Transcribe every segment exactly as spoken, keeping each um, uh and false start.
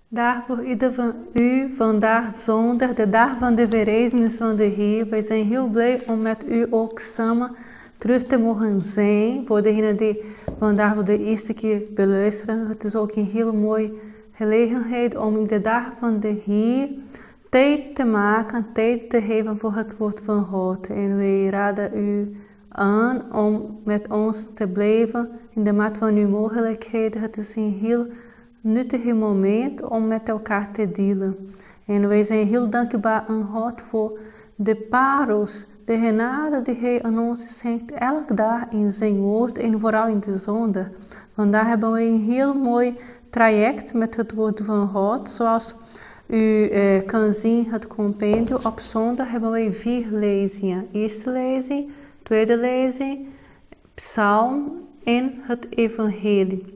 Dag voor ieder van u, vandaag zondag, de dag van de verrijzenis van de Heer. Wij zijn heel blij om met u ook samen terug te mogen zijn. Voor degenen die vandaag voor de eerste keer beluisteren. Het is ook een heel mooie gelegenheid om in de dag van de Heer tijd te maken, tijd te geven voor het woord van God. En wij raden u aan om met ons te blijven in de maat van uw mogelijkheden. Het is een heel nuttig moment om met elkaar te delen. En wij zijn heel dankbaar aan God voor de parels, de genade die Hij aan ons schenkt elke dag in zijn woord en vooral in de zondag. Vandaag hebben we een heel mooi traject met het woord van God. Zoals u eh, kan zien, het compendium op zondag hebben wij vier lezingen. Eerste lezing, tweede lezing, psalm en het evangelie.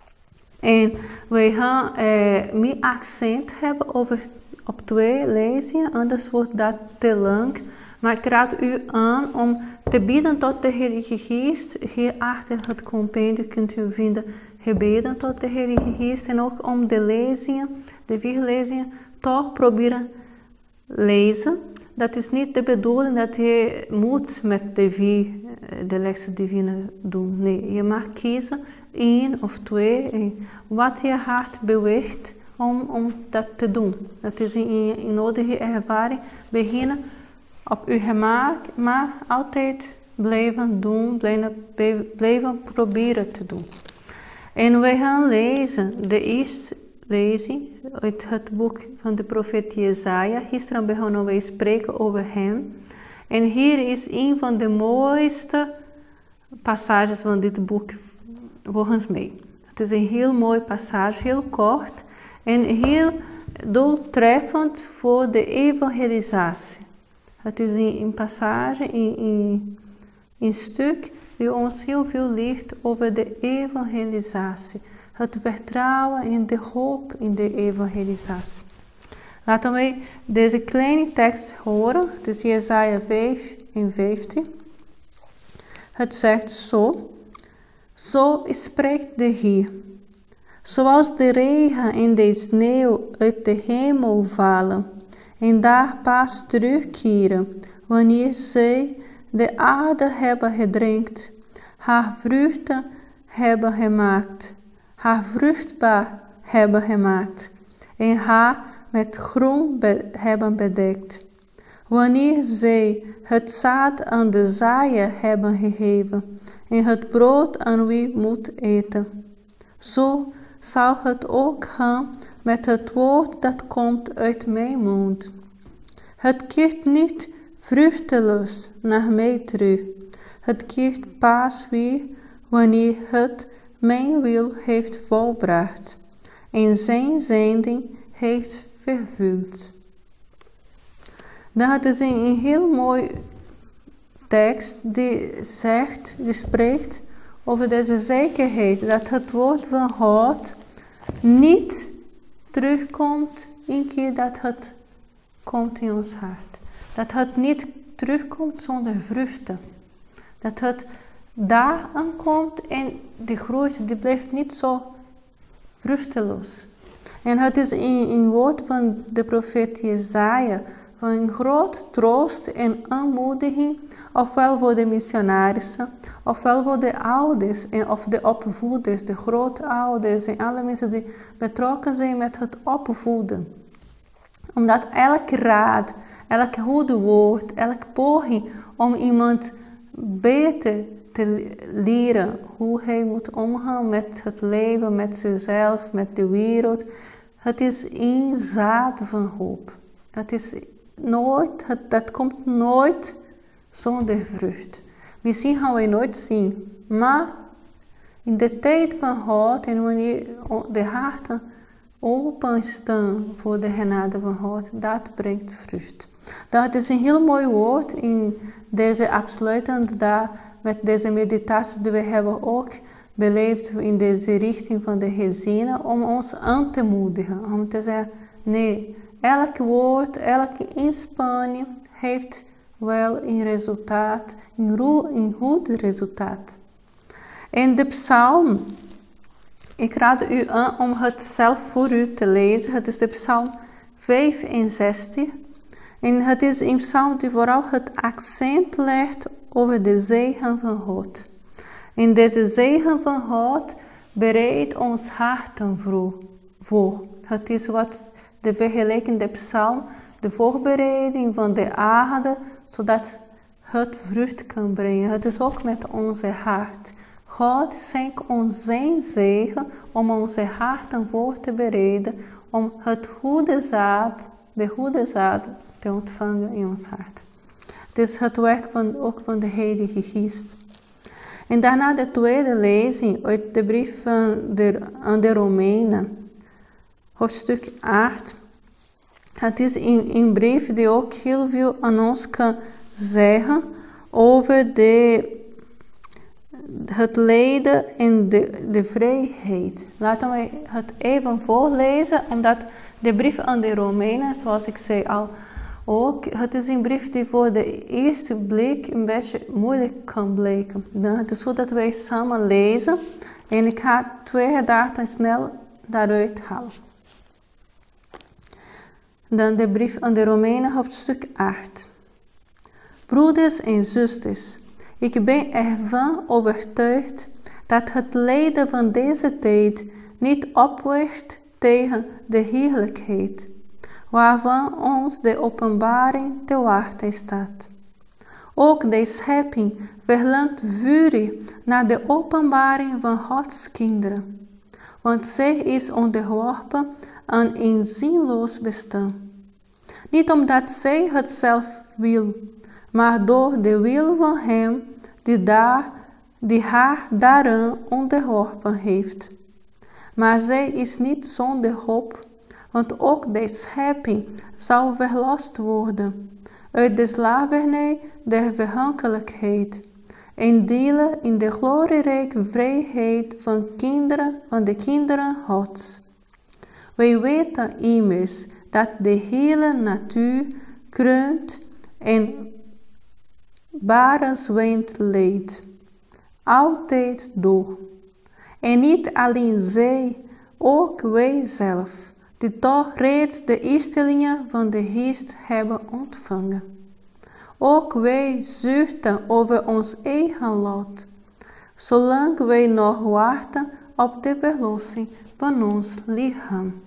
En wij gaan eh, meer accent hebben over, op twee lezingen, anders wordt dat te lang. Maar ik raad u aan om te bidden tot de Heilige Geest. Hier achter het compendium kunt u vinden gebeden tot de Heilige Geest. En ook om de lezingen, de vier lezingen, toch proberen lezen. Dat is niet de bedoeling dat je moet met de vier de lectie divine doen. Nee, je mag kiezen één of twee, wat je hart beweegt om, om dat te doen. Dat is een, een nodige ervaring. Beginnen op uw gemak, maar altijd blijven doen, blijven, blijven proberen te doen. En wij gaan lezen de eerste lezing uit het boek van de profeet Jesaja. Gisteren begonnen wij spreken over hem. En hier is een van de mooiste passages van dit boek volgens mij. Het is een heel mooi passage, heel kort en heel doeltreffend voor de evangelisatie. Het is een, een passage, een, een, een stuk die ons heel veel leert over de evangelisatie. Het vertrouwen in de hoop in de evangelisatie. Laten wij deze kleine tekst horen. Het is Jesaja vijf en vijftien. Het zegt zo. Zo spreekt de Heer. Zoals de regen en de sneeuw uit de hemel vallen en daar pas terugkeren wanneer zij de aarde hebben gedrenkt, haar vruchten hebben gemaakt, haar vruchtbaar hebben gemaakt en haar met groen be- hebben bedekt. Wanneer zij het zaad aan de zaaier hebben gegeven en het brood aan wie moet eten. Zo zal het ook gaan met het woord dat komt uit mijn mond. Het keert niet vruchteloos naar mij terug. Het keert pas weer wanneer het mijn wil heeft volbracht en zijn zending heeft vervuld. Dat is een heel mooi tekst die zegt, die spreekt over deze zekerheid dat het woord van God niet terugkomt een keer dat het komt in ons hart. Dat het niet terugkomt zonder vruchten. Dat het daar aankomt en die groeit, die blijft niet zo vruchteloos. En het is een, een woord van de profeet Jesaja, van een groot troost en aanmoediging, ofwel voor de missionarissen, ofwel voor de ouders en of de opvoeders, de grootouders en alle mensen die betrokken zijn met het opvoeden. Omdat elk raad, elk goede woord, elk poging om iemand beter te leren hoe hij moet omgaan met het leven, met zichzelf, met de wereld, het is een zaad van hoop. Het is nooit, het, dat komt nooit zonder vrucht. Misschien gaan we nooit zien, maar in de tijd van God en wanneer de harten open staan voor de genade van God, dat brengt vrucht. Dat is een heel mooi woord in deze afsluitende dag met deze meditaties die we hebben ook beleefd in deze richting van de gezinnen, om ons aan te moedigen, om te zeggen, nee, elk woord, elke inspanning heeft wel een resultaat, een goed resultaat. En de psalm Ik raad u aan om het zelf voor u te lezen. Het is de Psalm vijfenzestig. En het is een psalm die vooral het accent legt over de zegen van God. En deze zegen van God bereidt ons harten voor. Het is wat de vergelijkende psalm, de voorbereiding van de aarde, zodat het vrucht kan brengen. Het is ook met onze hart. God schenkt ons zijn zegen om onze harten voor te bereiden, om het goede zaad, de goede zaad te ontvangen in ons hart. Het is het werk van, ook van de Heilige Geest. En daarna de tweede lezing uit de brief van de, aan de Romeinen, hoofdstuk acht. Het is een, een brief die ook heel veel aan ons kan zeggen over de, het lijden en de, de vrijheid. Laten we het even voorlezen, omdat de brief aan de Romeinen, zoals ik zei al, ook, het is een brief die voor de eerste blik een beetje moeilijk kan blijken. Dan het is goed dat wij samen lezen en ik ga twee gedachten snel daaruit halen. Dan de brief aan de Romeinen, hoofdstuk acht. Broeders en zusters, ik ben ervan overtuigd dat het lijden van deze tijd niet opweegt tegen de heerlijkheid, waarvan ons de openbaring te wachten staat. Ook de schepping verlangt vurig naar de openbaring van Gods kinderen, want zij is onderworpen aan een zinloos bestaan. Niet omdat zij het zelf wil, maar door de wil van Hem die, daar, die haar daaraan onderworpen heeft. Maar zij is niet zonder hoop, want ook de schepping zal verlost worden uit de slavernij der vergankelijkheid en delen in de glorierijke vrijheid van, kinderen, van de kinderen Gods. Wij weten immers dat de hele natuur kreunt en barenswind leidt, altijd door. En niet alleen zij, ook wij zelf, die toch reeds de eerstelingen van de Geest hebben ontvangen. Ook wij zuchten over ons eigen lot, zolang wij nog wachten op de verlossing van ons lichaam.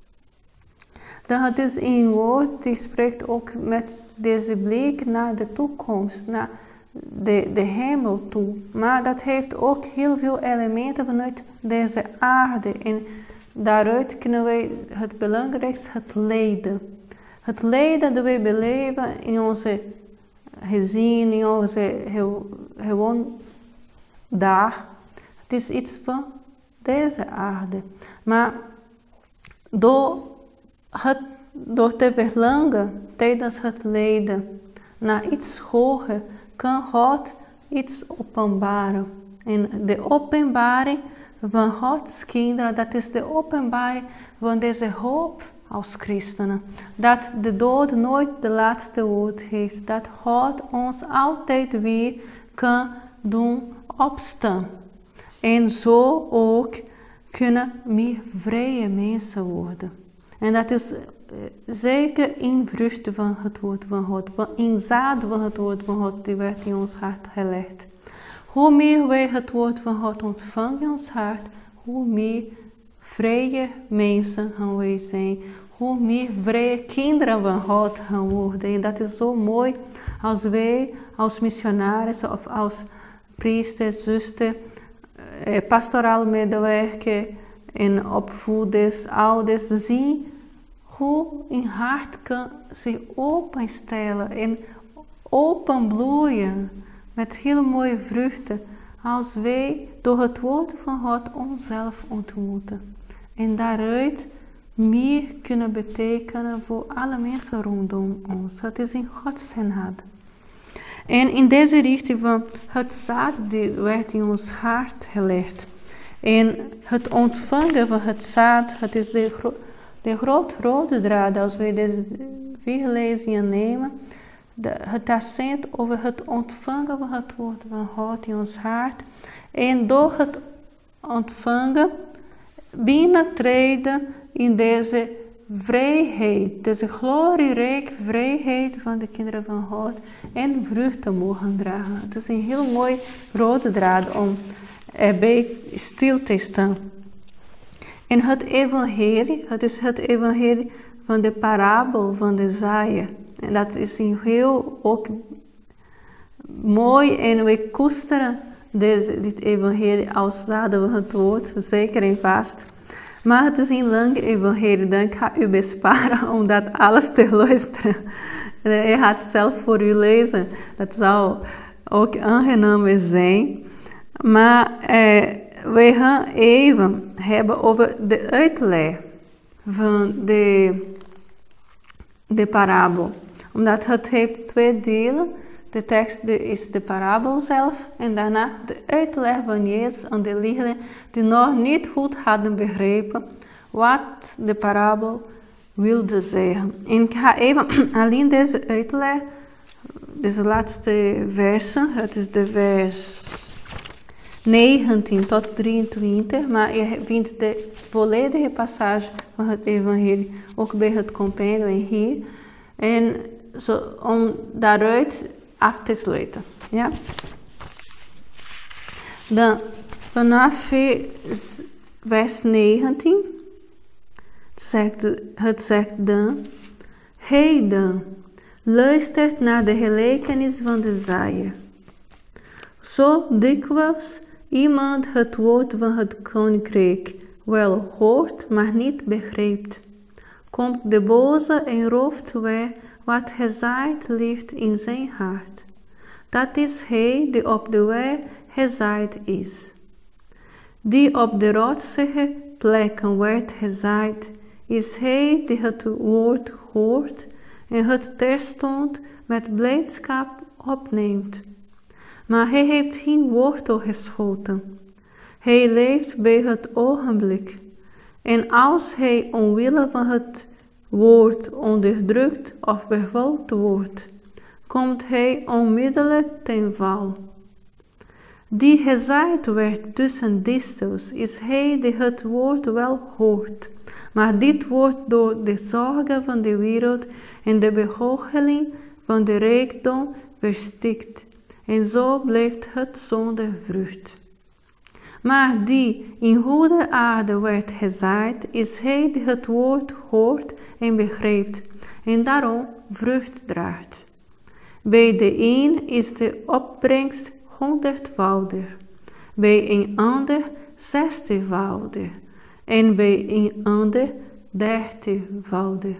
Dan het is een woord die spreekt ook met deze blik naar de toekomst, naar de, de hemel toe. Maar dat heeft ook heel veel elementen vanuit deze aarde. En daaruit kunnen wij het belangrijkste, het lijden. Het lijden dat wij beleven in onze gezin, in onze gewoon dag. Het is iets van deze aarde. Maar door, het, door te verlangen tijdens het lijden naar iets hoger, kan God iets openbaren. En de openbaring van Gods kinderen, dat is de openbaring van deze hoop als christenen. Dat de dood nooit de laatste woord heeft. Dat God ons altijd weer kan doen opstaan. En zo ook kunnen meer vrije mensen worden. En dat is zeker een vrucht van het woord van God. Een zaad van het woord van God die werd in ons hart gelegd. Hoe meer wij het woord van God ontvangen in ons hart, hoe meer vrije mensen gaan wij zijn. Hoe meer vrije kinderen van God gaan worden. En dat is zo mooi als wij als missionaris of als priester, zuster, pastoraal medewerker en opvoeders, ouders zien hoe een hart kan zich openstellen en openbloeien met heel mooie vruchten als wij door het woord van God onszelf ontmoeten. En daaruit meer kunnen betekenen voor alle mensen rondom ons. Het is in Gods genade. En in deze richting van het zaad die werd in ons hart gelegd. En het ontvangen van het zaad, het is de, gro de groot rode draad als wij deze vier lezingen nemen. De, het accent over het ontvangen van het woord van God in ons hart. En door het ontvangen binnentreden in deze vrijheid, deze glorierijke vrijheid van de kinderen van God en vruchten mogen dragen. Het is een heel mooi rode draad om erbij stil te staan. En het evangelie, het is het evangelie van de parabel van de zaaier. En dat is een heel ook mooi en we koesteren deze, dit evangelie als zaden we het woord, zeker en vast. Maar het is een lang evangelie, dan ga ik u besparen om dat alles te luisteren. Hij gaat zelf voor u lezen, dat zou ook aangenaam zijn. Maar eh, we gaan even hebben over de uitleg van de, de parabel. Omdat het heeft twee delen. De tekst is de parabel zelf en daarna de uitleg van Jezus aan de leerlingen die nog niet goed hadden begrepen wat de parabel wilde zeggen. En ik ga even alleen deze uitleg, deze laatste versen, het is de vers negentien tot drieëntwintig, maar je vindt de volledige passage van het evangelie ook bij het compendium hier. En zo, om daaruit af te sluiten. Ja? Dan vanaf vers negentien zegt, het zegt dan: Heden, luistert naar de gelijkenis van de zaaier. Zo dikwijls iemand het woord van het koninkrijk wel hoort, maar niet begrijpt, komt de boze en rooft weg wat gezaaid ligt in zijn hart. Dat is hij die op de weg gezaaid is. Die op de rotsige plekken werd gezaaid, is hij die het woord hoort en het terstond met blijdschap opneemt. Maar hij heeft geen wortel geschoten. Hij leeft bij het ogenblik. En als hij omwille van het woord onderdrukt of vervolgd wordt, komt hij onmiddellijk ten val. Die gezaaid werd tussen distels, is hij die het woord wel hoort, maar dit wordt door de zorgen van de wereld en de begoocheling van de rijkdom verstikt, en zo blijft het zonder vrucht. Maar die in goede aarde werd gezaaid, is hij die het woord hoort en begrijpt, en daarom vrucht draagt. Bij de een is de opbrengst honderdvoudig, bij een ander zestigvoudig, en bij een ander dertigvoudig.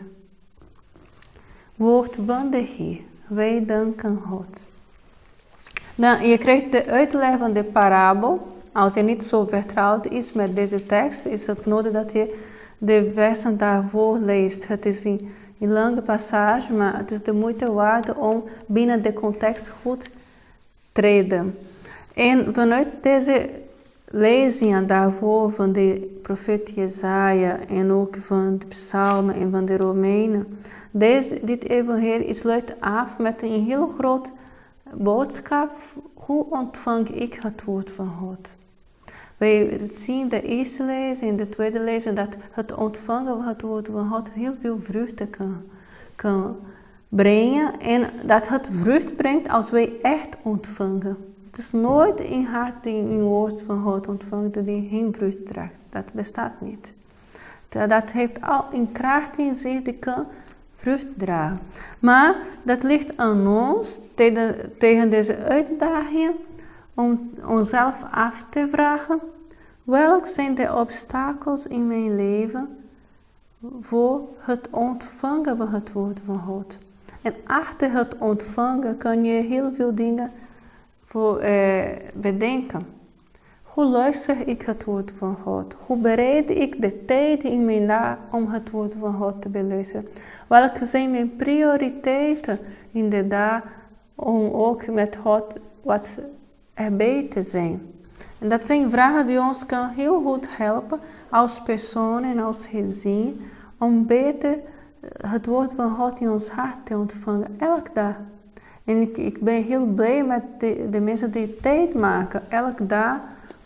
Woord van de Heer, wij danken God. Dan, je krijgt de uitleg van de parabel. Als je niet zo vertrouwd is met deze tekst, is het nodig dat je de versen daarvoor leest. Het is een, een lange passage, maar het is de moeite waard om binnen de context goed te treden. En vanuit deze lezingen daarvoor van de profeet Jesaja en ook van de psalmen en van de Romeinen, deze, dit evangelie sluit af met een heel groot boodschap. Hoe ontvang ik het woord van God? Wij zien de eerste lezing en de tweede lezing dat het ontvangen van het woord van God heel veel vruchten kan, kan brengen. En dat het vrucht brengt als wij echt ontvangen. Het is nooit een hart die een woord van God ontvangt die geen vrucht draagt. Dat bestaat niet. Dat heeft al een kracht in zich die kan vrucht dragen. Maar dat ligt aan ons tegen, tegen deze uitdaging om onszelf af te vragen: welke zijn de obstakels in mijn leven voor het ontvangen van het woord van God? En achter het ontvangen kan je heel veel dingen voor, eh, bedenken. Hoe luister ik het woord van God? Hoe bereid ik de tijd in mijn dag om het woord van God te beluisteren? Welke zijn mijn prioriteiten in de dag om ook met God wat erbij te zijn? En dat zijn vragen die ons kan heel goed helpen als persoon en als gezin om beter het woord van God in ons hart te ontvangen, elke dag. En ik, ik ben heel blij met de, de mensen die tijd maken, elke dag,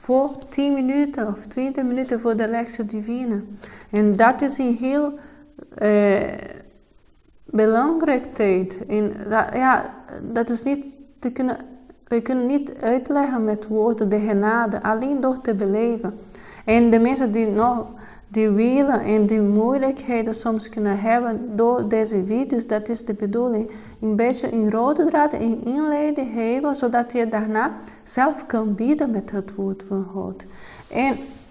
voor tien minuten of twintig minuten voor de lectie divine. En dat is een heel uh, belangrijk tijd. En dat, ja, dat is niet te kunnen, we kunnen niet uitleggen met woorden de genade, alleen door te beleven. En de mensen die nog die willen en die moeilijkheden soms kunnen hebben door deze video's, dat is de bedoeling. Een beetje een rode draad en inleiding hebben, zodat je daarna zelf kan bieden met het woord van God. En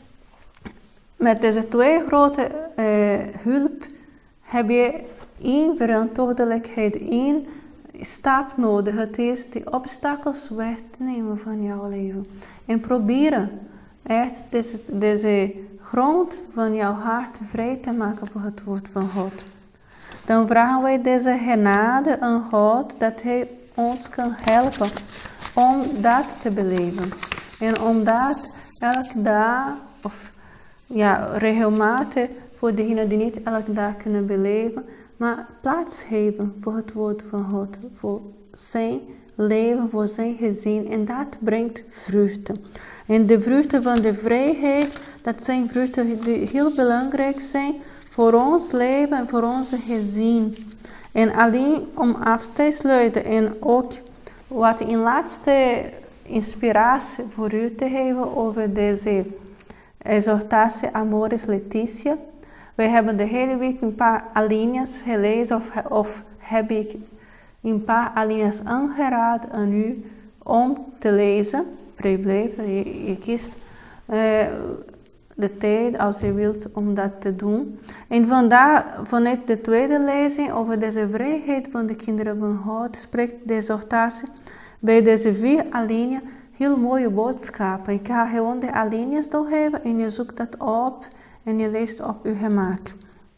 met deze twee grote uh, hulp heb je één verantwoordelijkheid, één stap nodig. Het is die obstakels weg te nemen van jouw leven. En proberen echt deze, deze grond van jouw hart vrij te maken voor het woord van God. Dan vragen wij deze genade aan God dat Hij ons kan helpen om dat te beleven. En om dat elke dag of ja, regelmatig voor degenen die niet elke dag kunnen beleven, maar plaats geven voor het woord van God, voor zijn leven, voor zijn gezin. En dat brengt vruchten. En de vruchten van de vrijheid, dat zijn vruchten die heel belangrijk zijn voor ons leven en voor onze gezin. En alleen om af te sluiten en ook wat een laatste inspiratie voor u te geven over deze exhortatie Amoris Laetitia. Wij hebben de hele week een paar alinea's gelezen of, of heb ik een paar alinea's aangeraden aan u om te lezen. Vrijblijven, je, je kiest uh, de tijd als je wilt om dat te doen. En vandaar, vanuit de tweede lezing over deze vrijheid van de kinderen van God, spreekt de exhortatie bij deze vier alinea's heel mooie boodschappen. Ik ga gewoon de alinea's doorgeven en je zoekt dat op en je leest op uw gemak.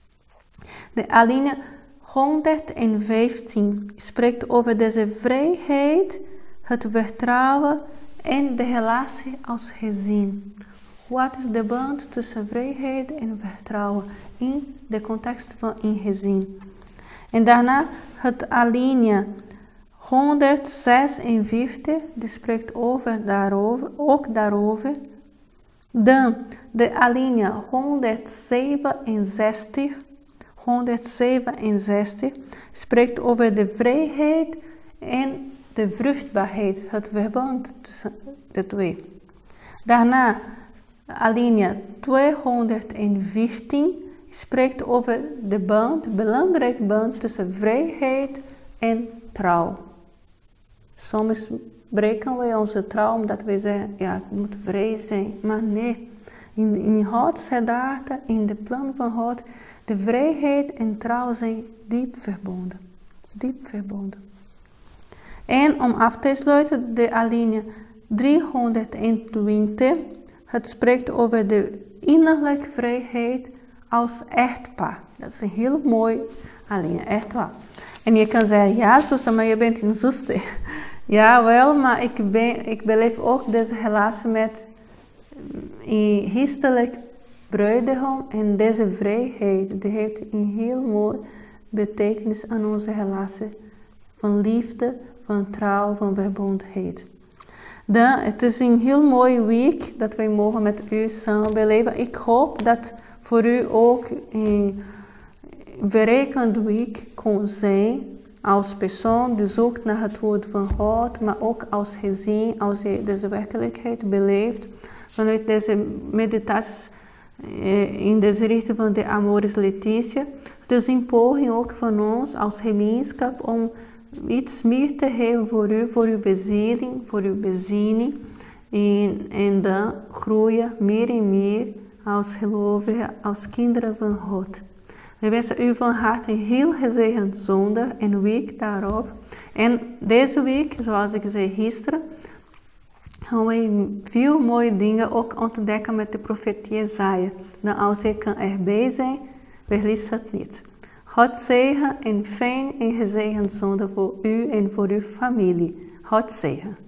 De alinea honderdvijftien spreekt over deze vrijheid, het vertrouwen en de relatie als gezin. Wat is de band tussen vrijheid en vertrouwen in de context van een gezin? En daarna het alinea honderdzesenveertig, die spreekt over daarover, ook daarover. Dan de alinea honderdzevenenzestig, honderdzevenenzestig spreekt over de vrijheid en de vruchtbaarheid, het verband tussen de twee. Daarna alinea tweehonderdveertien spreekt over de band, de belangrijke band tussen vrijheid en trouw. Soms breken wij onze trouw omdat wij zeggen, ja, ik moet vrij zijn. Maar nee, in, in Gods gedachte, in de plan van God, de vrijheid en trouw zijn diep verbonden. Diep verbonden. En om af te sluiten, de alinea driehonderdtwintig. Het spreekt over de innerlijke vrijheid als echtpaar. Dat is een heel mooi alinea, echt waar. En je kan zeggen, ja zuster, maar je bent een zuster. Ja, wel, maar ik, ben, ik beleef ook deze relatie met een geestelijk bruidegom. En deze vrijheid, die heeft een heel mooi betekenis aan onze relatie. Van liefde, van trouw, van verbondenheid. Dan, het is een heel mooie week dat wij mogen met u samen beleven. Ik hoop dat voor u ook een verrijkende week kon zijn. Als persoon die zoekt naar het woord van God, maar ook als gezin, als je deze werkelijkheid beleeft. Vanuit deze meditaties in deze richting van de Amoris Laetitia. Het is een poging ook van ons als gemeenschap om iets meer te geven voor u, voor uw bezieling, voor uw bezinning. En, en dan groeien meer en meer als gelovigen, als kinderen van God. We wensen u van harte een heel gezegend zondag en week daarop. En deze week, zoals ik zei gisteren, gaan wij veel mooie dingen ook ontdekken met de profeet Jesaja. Dan als je kan erbij zijn, verlies het niet. God zegen en fijn en gezegend zondag voor u en voor uw familie. God zegen.